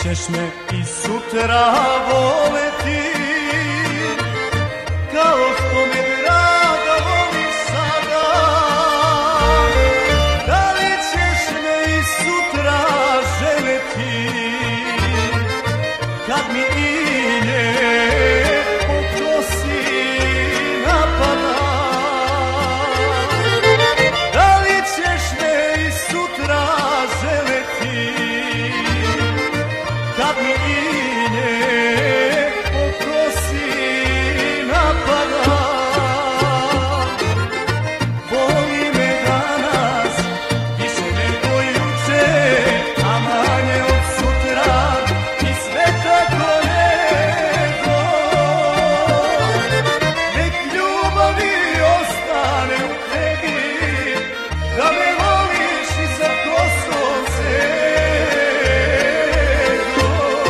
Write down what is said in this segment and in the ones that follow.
ćeš me i sutra voleti, kao što me draga voliš sada. Da li ćeš me i sutra želeti, kad mi inje po kosi napada? Da li ćeš me i sutra želeti, kad mi inje po kosi napada? Voli me danas više nego juče, a manje od sutra, i sve tako nego. Nek ljubavi ostane u tebi, da me voliš i za kosom sedom.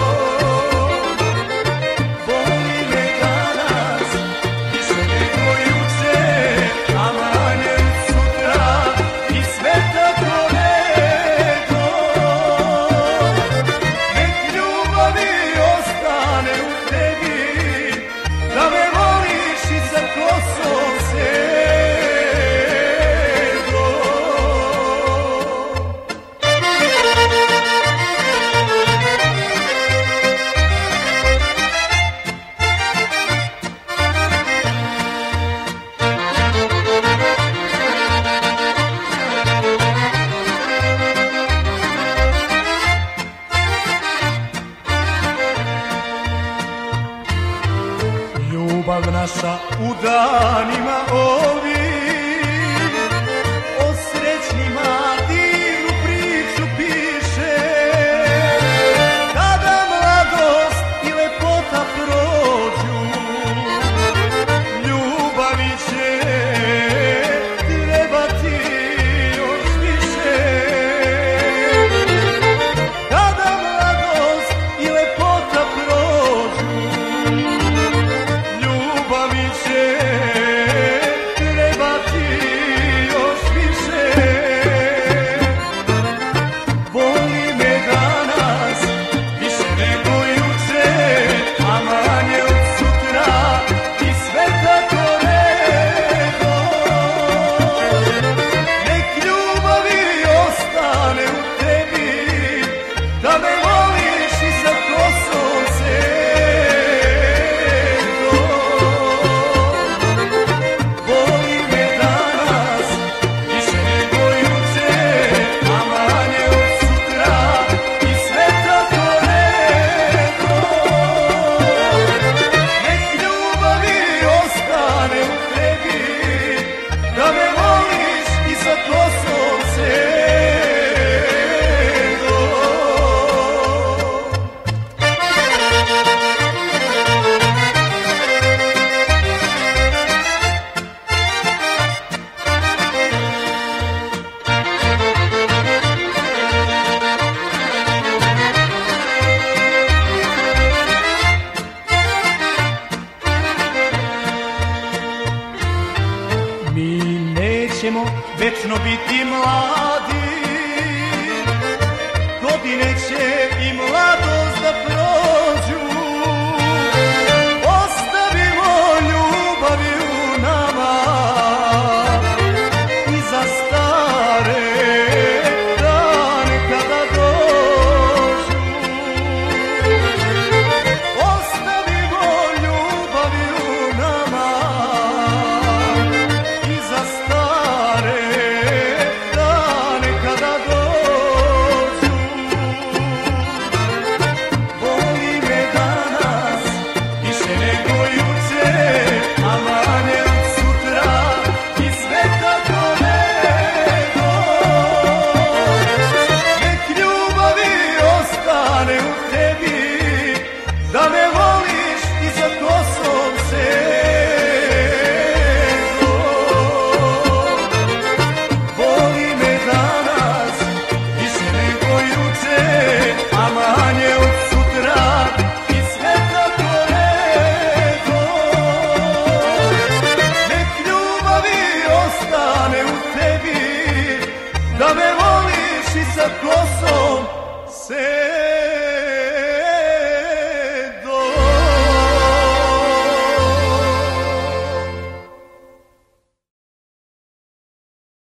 Voli me danas više nego juče, a manje od sutra, i sve tako nego. Nek ljubavi ostane u tebi, da me voliš i za kosom sedom. Ljubav naša u danima ovim o srećnima divnu priču piše. Kada mladost i lepota prođu, ljubavi će trebati još više. Kada mladost i lepota prođu, ljubavi će trebati još više. Voli me danas više nego juče, a manje od sutra, i sve tako nego. Nek ljubavi ostane u tebi, da me voliš i za kosom sedom. Voli me danas više nego juče, a manje od sutra, i sve tako nego. Nek ljubavi ostane u tebi, da me voliš i za kosom sedom. Mi nećemo večno biti mladi, godine će i mladi